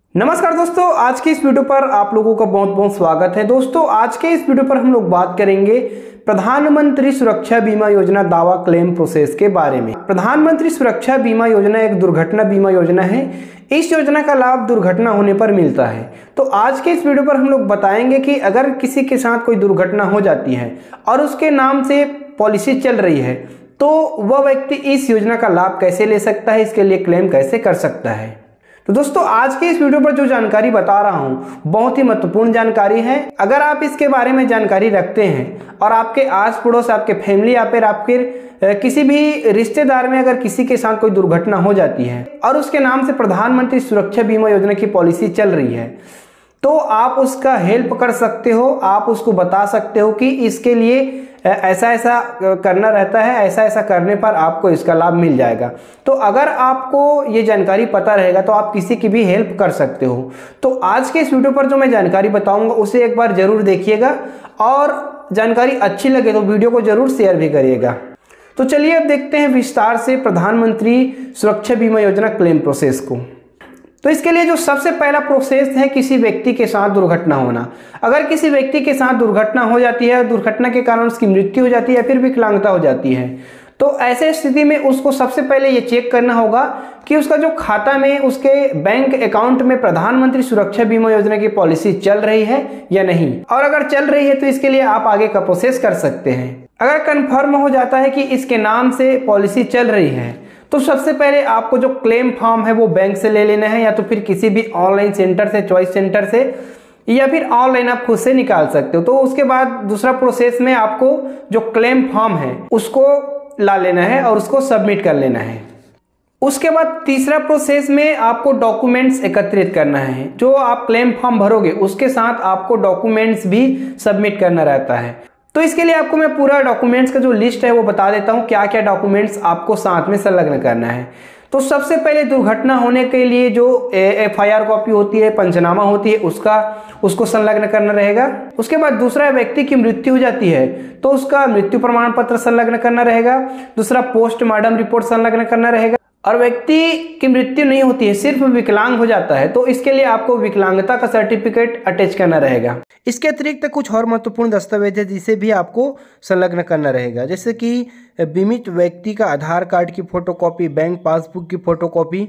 नमस्कार दोस्तों, आज के इस वीडियो पर आप लोगों का बहुत बहुत स्वागत है। दोस्तों, आज के इस वीडियो पर हम लोग बात करेंगे प्रधानमंत्री सुरक्षा बीमा योजना दावा क्लेम प्रोसेस के बारे में। प्रधानमंत्री सुरक्षा बीमा योजना एक दुर्घटना बीमा योजना है। इस योजना का लाभ दुर्घटना होने पर मिलता है। तो आज के इस वीडियो पर हम लोग बताएंगे कि अगर किसी के साथ कोई दुर्घटना हो जाती है और उसके नाम से पॉलिसी चल रही है तो वह व्यक्ति इस योजना का लाभ कैसे ले सकता है, इसके लिए क्लेम कैसे कर सकता है। तो दोस्तों, आज के इस वीडियो पर जो जानकारी बता रहा हूं बहुत ही महत्वपूर्ण जानकारी है। अगर आप इसके बारे में जानकारी रखते हैं और आपके आस पड़ोस, आपके फैमिली या फिर आपके किसी भी रिश्तेदार में अगर किसी के साथ कोई दुर्घटना हो जाती है और उसके नाम से प्रधानमंत्री सुरक्षा बीमा योजना की पॉलिसी चल रही है तो आप उसका हेल्प कर सकते हो। आप उसको बता सकते हो कि इसके लिए ऐसा ऐसा करना रहता है, ऐसा ऐसा करने पर आपको इसका लाभ मिल जाएगा। तो अगर आपको ये जानकारी पता रहेगा तो आप किसी की भी हेल्प कर सकते हो। तो आज के इस वीडियो पर जो मैं जानकारी बताऊंगा उसे एक बार जरूर देखिएगा और जानकारी अच्छी लगे तो वीडियो को जरूर शेयर भी करिएगा। तो चलिए अब देखते हैं विस्तार से प्रधानमंत्री सुरक्षा बीमा योजना क्लेम प्रोसेस को। तो इसके लिए जो सबसे पहला प्रोसेस है किसी व्यक्ति के साथ दुर्घटना होना। अगर किसी व्यक्ति के साथ दुर्घटना हो जाती है, दुर्घटना के कारण उसकी मृत्यु हो जाती है या फिर विकलांगता हो जाती है, तो ऐसे स्थिति में उसको सबसे पहले ये चेक करना होगा कि उसका जो खाता में, उसके बैंक अकाउंट में प्रधानमंत्री सुरक्षा बीमा योजना की पॉलिसी चल रही है या नहीं। और अगर चल रही है तो इसके लिए आप आगे का प्रोसेस कर सकते हैं। अगर कंफर्म हो जाता है कि इसके नाम से पॉलिसी चल रही है तो सबसे पहले आपको जो क्लेम फॉर्म है वो बैंक से ले लेना है या तो फिर किसी भी ऑनलाइन सेंटर से, चॉइस सेंटर से, या फिर ऑनलाइन आप खुद से निकाल सकते हो। तो उसके बाद दूसरा प्रोसेस में आपको जो क्लेम फॉर्म है उसको ला लेना है और उसको सबमिट कर लेना है। उसके बाद तीसरा प्रोसेस में आपको डॉक्यूमेंट्स एकत्रित करना है। जो आप क्लेम फॉर्म भरोगे उसके साथ आपको डॉक्यूमेंट्स भी सबमिट करना रहता है। तो इसके लिए आपको मैं पूरा डॉक्यूमेंट्स का जो लिस्ट है वो बता देता हूँ, क्या क्या डॉक्यूमेंट्स आपको साथ में संलग्न करना है। तो सबसे पहले दुर्घटना होने के लिए जो FIR कॉपी होती है, पंचनामा होती है, उसको संलग्न करना रहेगा। उसके बाद दूसरा, व्यक्ति की मृत्यु हो जाती है तो उसका मृत्यु प्रमाण पत्र संलग्न करना रहेगा। दूसरा, पोस्टमार्टम रिपोर्ट संलग्न करना रहेगा। और व्यक्ति की मृत्यु नहीं होती है, सिर्फ विकलांग हो जाता है तो इसके लिए आपको विकलांगता का सर्टिफिकेट अटैच करना रहेगा। इसके अतिरिक्त कुछ और महत्वपूर्ण दस्तावेज है जिसे भी आपको संलग्न करना रहेगा, जैसे कि बीमित व्यक्ति का आधार कार्ड की फोटोकॉपी, बैंक पासबुक की फोटोकॉपी,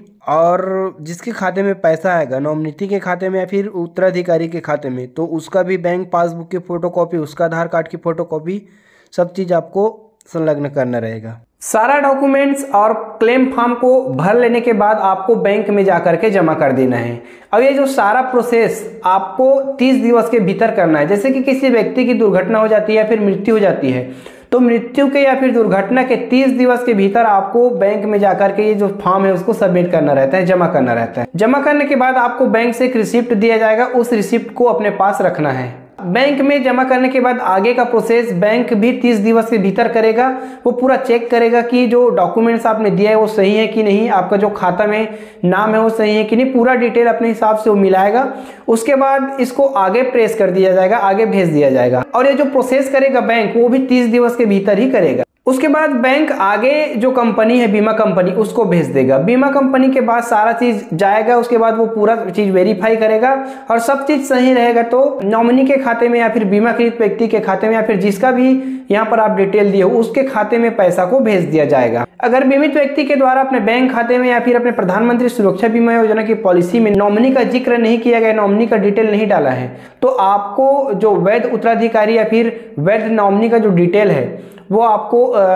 और जिसके खाते में पैसा आएगा, नॉमिनी के खाते में या फिर उत्तराधिकारी के खाते में, तो उसका भी बैंक पासबुक की फोटोकॉपी, उसका आधार कार्ड की फोटोकॉपी, सब चीज़ आपको संलग्न करना रहेगा। सारा डॉक्यूमेंट्स और क्लेम फॉर्म को भर लेने के बाद आपको बैंक में जाकर के जमा कर देना है। अब ये जो सारा प्रोसेस आपको 30 दिवस के भीतर करना है। जैसे कि किसी व्यक्ति की दुर्घटना हो जाती है या फिर मृत्यु हो जाती है तो मृत्यु के या फिर दुर्घटना के 30 दिवस के भीतर आपको बैंक में जाकर के ये जो फॉर्म है उसको सबमिट करना रहता है, जमा करना रहता है। जमा करने के बाद आपको बैंक से एक रिसिप्ट दिया जाएगा, उस रिसिप्ट को अपने पास रखना है। बैंक में जमा करने के बाद आगे का प्रोसेस बैंक भी 30 दिवस के भीतर करेगा। वो पूरा चेक करेगा कि जो डॉक्यूमेंट्स आपने दिया है वो सही है कि नहीं, आपका जो खाता में नाम है वो सही है कि नहीं, पूरा डिटेल अपने हिसाब से वो मिलाएगा। उसके बाद इसको आगे प्रेस कर दिया जाएगा, आगे भेज दिया जाएगा। और ये जो प्रोसेस करेगा बैंक वो भी 30 दिवस के भीतर ही करेगा। उसके बाद बैंक आगे जो कंपनी है, बीमा कंपनी, उसको भेज देगा। बीमा कंपनी के बाद सारा चीज जाएगा। उसके बाद वो पूरा चीज वेरीफाई करेगा और सब चीज सही रहेगा तो नॉमिनी के खाते में या फिर बीमाकृत व्यक्ति के खाते में या फिर जिसका भी यहाँ पर आप डिटेल दिए हो उसके खाते में पैसा को भेज दिया जाएगा। अगर बीमित व्यक्ति के द्वारा अपने बैंक खाते में या फिर अपने प्रधानमंत्री सुरक्षा बीमा योजना की पॉलिसी में नॉमिनी का जिक्र नहीं किया गया, नॉमिनी का डिटेल नहीं डाला है, तो आपको जो वैध उत्तराधिकारी या फिर वैध नॉमिनी का जो डिटेल है वो आपको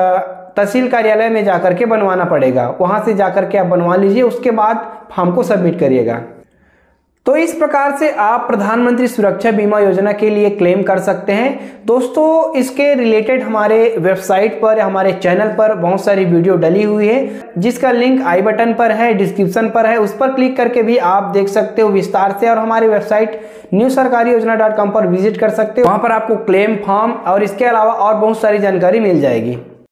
तहसील कार्यालय में जाकर के बनवाना पड़ेगा। वहां से जाकर के आप बनवा लीजिए, उसके बाद फॉर्म को सबमिट करिएगा। तो इस प्रकार से आप प्रधानमंत्री सुरक्षा बीमा योजना के लिए क्लेम कर सकते हैं। दोस्तों, इसके रिलेटेड हमारे वेबसाइट पर, हमारे चैनल पर बहुत सारी वीडियो डली हुई है जिसका लिंक आई बटन पर है, डिस्क्रिप्शन पर है। उस पर क्लिक करके भी आप देख सकते हो विस्तार से, और हमारी वेबसाइट newsarkariYojana.com पर विजिट कर सकते हो। वहां पर आपको क्लेम फॉर्म और इसके अलावा और बहुत सारी जानकारी मिल जाएगी।